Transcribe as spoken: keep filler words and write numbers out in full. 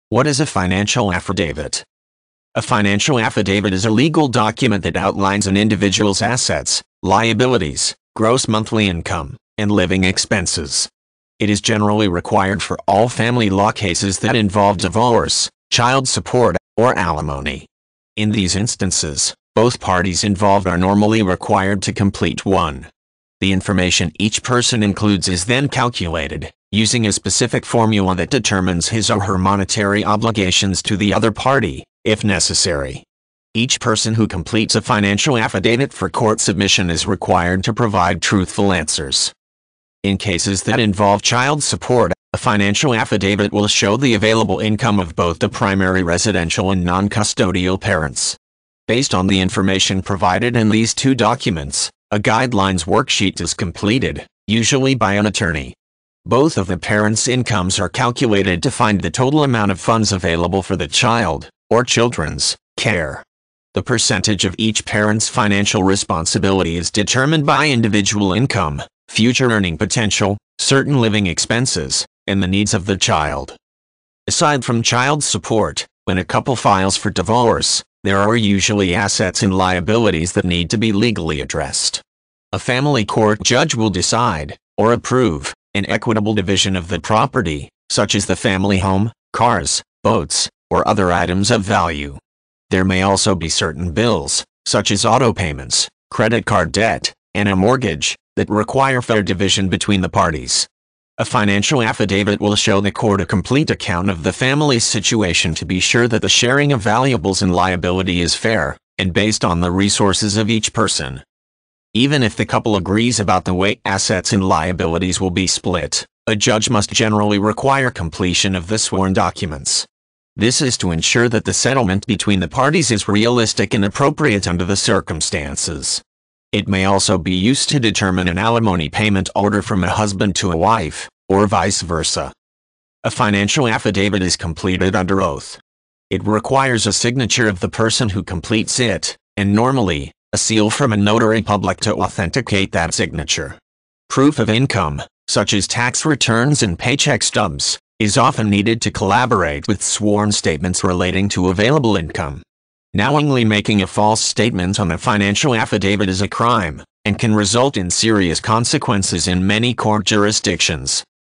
What is a financial affidavit? A financial affidavit is a legal document that outlines an individual's assets, liabilities, gross monthly income, and living expenses. It is generally required for all family law cases that involve divorce, child support, or alimony. In these instances, both parties involved are normally required to complete one. The information each person includes is then calculated, using a specific formula that determines his or her monetary obligations to the other party, if necessary. Each person who completes a financial affidavit for court submission is required to provide truthful answers. In cases that involve child support, a financial affidavit will show the available income of both the primary residential and non-custodial parents. Based on the information provided in these two documents, a guidelines worksheet is completed, usually by an attorney. Both of the parents' incomes are calculated to find the total amount of funds available for the child, or children's, care. The percentage of each parent's financial responsibility is determined by individual income, future earning potential, certain living expenses, and the needs of the child. Aside from child support, when a couple files for divorce, there are usually assets and liabilities that need to be legally addressed. A family court judge will decide, or approve, an equitable division of the property, such as the family home, cars, boats, or other items of value. There may also be certain bills, such as auto payments, credit card debt, and a mortgage, that require fair division between the parties. A financial affidavit will show the court a complete account of the family's situation to be sure that the sharing of valuables and liability is fair, and based on the resources of each person. Even if the couple agrees about the way assets and liabilities will be split, a judge must generally require completion of the sworn documents. This is to ensure that the settlement between the parties is realistic and appropriate under the circumstances. It may also be used to determine an alimony payment order from a husband to a wife, or vice versa. A financial affidavit is completed under oath. It requires a signature of the person who completes it, and normally, a seal from a notary public to authenticate that signature. Proof of income, such as tax returns and paycheck stubs, is often needed to collaborate with sworn statements relating to available income. Knowingly making a false statement on a financial affidavit is a crime, and can result in serious consequences in many court jurisdictions.